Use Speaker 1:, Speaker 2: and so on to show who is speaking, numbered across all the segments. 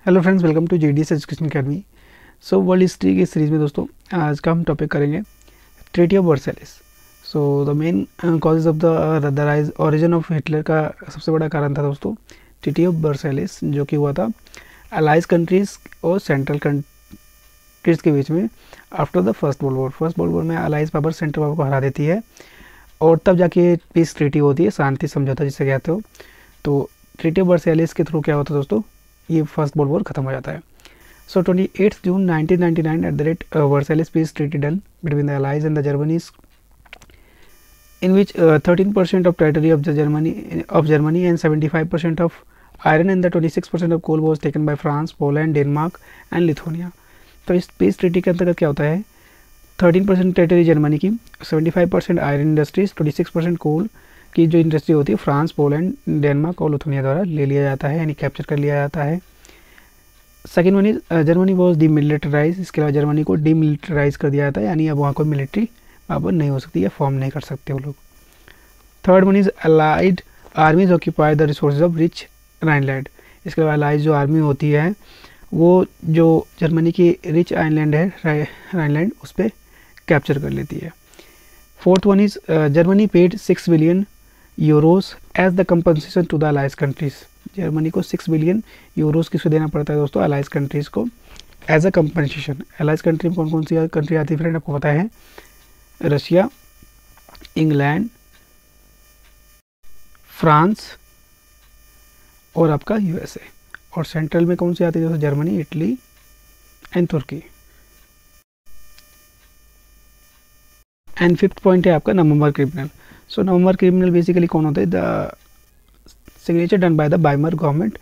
Speaker 1: Hello friends, welcome to GDS education academy. So world history की series में दोस्तों आज का हम टॉपिक करेंगे treaty of Versailles. So the main causes of the rise origin of Hitler का सबसे बड़ा कारण था दोस्तों ट्रीटी ऑफ वर्साइलेस, जो कि हुआ था अलाइज कंट्रीज़ और सेंट्रल कंट्रीज़ के बीच में after the first world war. First world war में अलाइज पावर सेंट्रल पावर को हरा देती है और तब जाके पीस ट्रीटी होती है, शांति समझौता जिसे कहते हो। तो ट्रीटी ऑफ वर्साइलेस के थ्रू क्या होता है दोस्तों, ये फर्स्ट वर्ल्ड वॉर खत्म हो जाता है। So 28 June 1999 at the rate Versailles peace treaty done between the allies and the Germanys in which 13% of territory of Germany and 75% of iron and the 26% of coal was taken by France, Poland, Denmark and Lithuania। तो इस peace treaty के अंतर्गत क्या होता है, 13% territory Germany की, 75% iron industries, 26% कोल की जो इंडस्ट्री होती है फ्रांस, पोलैंड, डेनमार्क और लिथुनिया द्वारा ले लिया जाता है, यानी कैप्चर कर लिया जाता है। Second one is Germany was demilitarize. इसके अलावा जर्मनी को डीमिलिटराइज कर दिया जाता है, यानी अब वहाँ कोई मिलिट्री पावर नहीं हो सकती या फॉर्म नहीं कर सकते वो लोग। Third one is allied armies occupy the resources of rich Rhineland. इसके अलावा अलाइज जो आर्मी होती है वो जो जर्मनी की रिच आइलैंड है राइनलैंड, उस पर कैप्चर कर लेती है। Fourth one is Germany paid 6 billion euros as the compensation to the allies countries. Germany को 6 बिलियन यूरोस किसको देना पड़ता है दोस्तों, अलाइज कंट्रीज को as a compensation. Allies country में कौन कौन सी कंट्री आती है फ्रेंड, आपको पता है, रशिया, इंग्लैंड, फ्रांस और आपका यूएसए। और सेंट्रल में कौन सी आती है दोस्तों, Germany, Italy and Turkey. And fifth point है आपका November criminal. So November criminal basically कौन होता है, the signature done by the Weimar government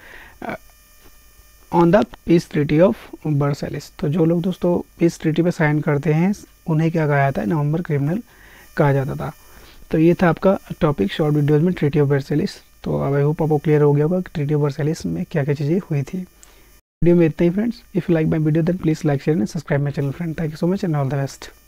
Speaker 1: on the peace treaty of Versailles. तो जो लोग दोस्तों पीस ट्रीटी पे साइन करते हैं उन्हें क्या कहा जाता है, नवंबर क्रिमिनल कहा जाता था। तो ये था आपका टॉपिक शॉर्ट वीडियोज में ट्रीटी ऑफ वर्साइलेस। तो अब आई होप आपको क्लियर हो गया होगा कि ट्रीटी ऑफ वर्साइलेस में क्या क्या चीज़ें हुई थी। वीडियो में इतना ही friends. If you like my video then please like share and subscribe my channel friend. Thank you so much and all the best.